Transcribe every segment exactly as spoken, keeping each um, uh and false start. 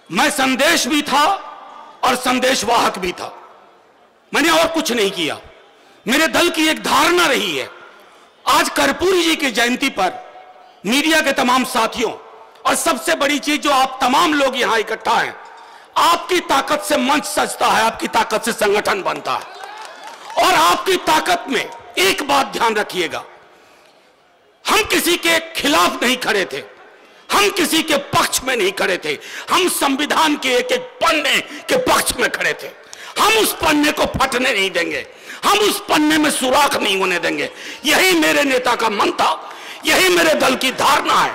मैं संदेश भी था और संदेशवाहक भी था। मैंने और कुछ नहीं किया। मेरे दल की एक धारणा रही है। आज कर्पूरी जी की जयंती पर मीडिया के तमाम साथियों और सबसे बड़ी चीज जो आप तमाम लोग यहां इकट्ठा हैं, आपकी ताकत से मंच सजता है, आपकी ताकत से संगठन बनता है। और आपकी ताकत में एक बात ध्यान रखिएगा, हम किसी के खिलाफ नहीं खड़े थे, हम किसी के पक्ष में नहीं खड़े थे, हम संविधान के एक एक पन्ने के पक्ष में खड़े थे। हम उस पन्ने को फटने नहीं देंगे, हम उस पन्ने में सुराख नहीं होने देंगे। यही मेरे नेता का मन था, यही मेरे दल की धारणा है।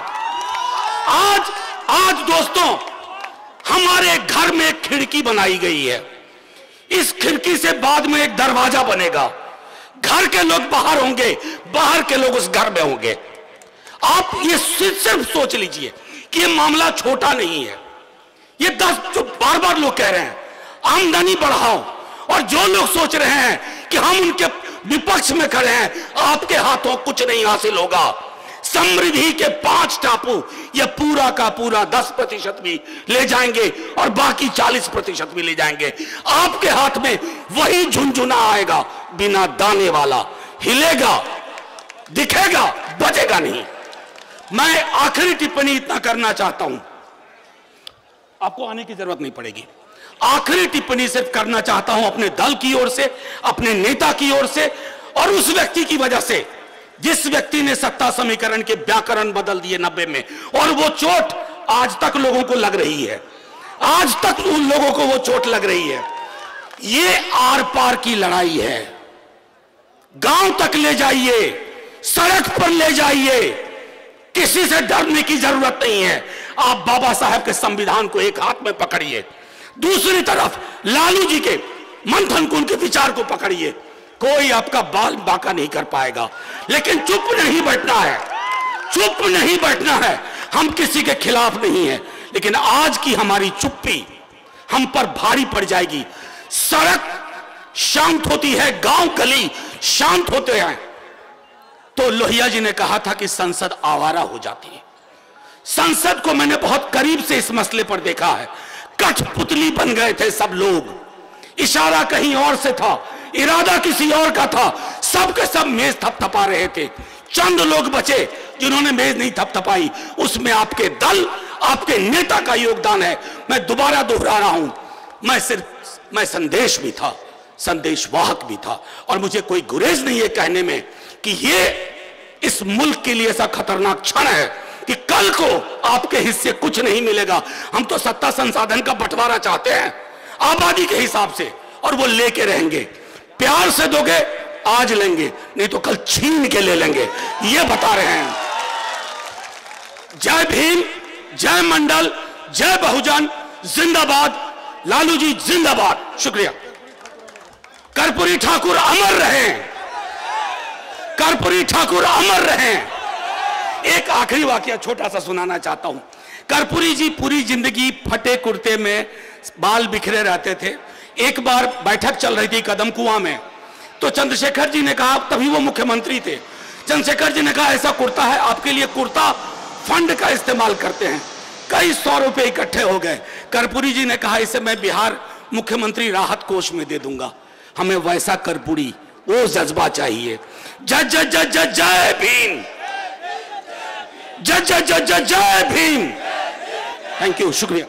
आज आज दोस्तों, हमारे घर में एक खिड़की बनाई गई है। इस खिड़की से बाद में एक दरवाजा बनेगा। घर के लोग बाहर होंगे, बाहर के लोग उस घर में होंगे। आप ये सिर्फ सोच लीजिए कि ये मामला छोटा नहीं है। ये दस जो बार बार लोग कह रहे हैं आमदनी बढ़ाओ, और जो लोग सोच रहे हैं कि हम उनके विपक्ष में खड़े हैं, आपके हाथों कुछ नहीं हासिल होगा। समृद्धि के पांच टापू ये पूरा का पूरा दस प्रतिशत भी ले जाएंगे और बाकी चालीस प्रतिशत भी ले जाएंगे। आपके हाथ में वही झुनझुना आएगा, बिना दाने वाला, हिलेगा, दिखेगा, बचेगा नहीं। मैं आखिरी टिप्पणी इतना करना चाहता हूं, आपको आने की जरूरत नहीं पड़ेगी। आखिरी टिप्पणी सिर्फ करना चाहता हूं अपने दल की ओर से, अपने नेता की ओर से, और उस व्यक्ति की वजह से जिस व्यक्ति ने सत्ता समीकरण के व्याकरण बदल दिए नब्बे में, और वो चोट आज तक लोगों को लग रही है, आज तक उन लोगों को वो चोट लग रही है। ये आर पार की लड़ाई है। गांव तक ले जाइए, सड़क पर ले जाइए, किसी से डरने की जरूरत नहीं है। आप बाबा साहब के संविधान को एक हाथ में पकड़िए, दूसरी तरफ लालू जी के मंथन कुंड के विचार को पकड़िए। कोई आपका बाल बांका नहीं कर पाएगा, लेकिन चुप नहीं बैठना है, चुप नहीं बैठना है। हम किसी के खिलाफ नहीं है, लेकिन आज की हमारी चुप्पी हम पर भारी पड़ जाएगी। सड़क शांत होती है, गांव गली शांत होते हैं, तो लोहिया जी ने कहा था कि संसद आवारा हो जाती है। संसद को मैंने बहुत करीब से इस मसले पर देखा है। कठपुतली बन गए थे सब लोग, इशारा कहीं और से था, इरादा किसी और का था, सब के सब मेज थपथपा रहे थे। चंद लोग बचे जिन्होंने मेज नहीं थपथपाई, उसमें आपके दल, आपके नेता का योगदान है। मैं दोबारा दोहरा रहा हूं, मैं सिर्फ मैं संदेश भी था, संदेशवाहक भी था, और मुझे कोई गुरेज नहीं है कहने में कि ये इस मुल्क के लिए ऐसा खतरनाक क्षण है कि कल को आपके हिस्से कुछ नहीं मिलेगा। हम तो सत्ता संसाधन का बंटवारा चाहते हैं आबादी के हिसाब से, और वो लेके रहेंगे। प्यार से दोगे आज लेंगे, नहीं तो कल छीन के ले लेंगे, ये बता रहे हैं। जय भीम, जय मंडल, जय बहुजन, जिंदाबाद, लालू जी जिंदाबाद। शुक्रिया। कर्पूरी ठाकुर अमर रहें, कर्पूरी ठाकुर अमर रहें। एक आखिरी वाकया छोटा सा सुनाना चाहता हूं। कर्पूरी जी पूरी जिंदगी फटे कुर्ते में बाल बिखरे रहते थे। एक बार बैठक चल रही थी कदम कुआं में, तो चंद्रशेखर जी ने कहा, तभी वो मुख्यमंत्री थे, चंद्रशेखर जी ने कहा ऐसा कुर्ता है आपके लिए, कुर्ता फंड का इस्तेमाल करते हैं। कई सौ रुपए इकट्ठे हो गए। कर्पूरी जी ने कहा इसे मैं बिहार मुख्यमंत्री राहत कोष में दे दूंगा। हमें वैसा कर्पूरी, वो जज्बा चाहिए। जय जय जय जय जय भीम, जय जय जय जय जय भीम। थैंक यू, शुक्रिया।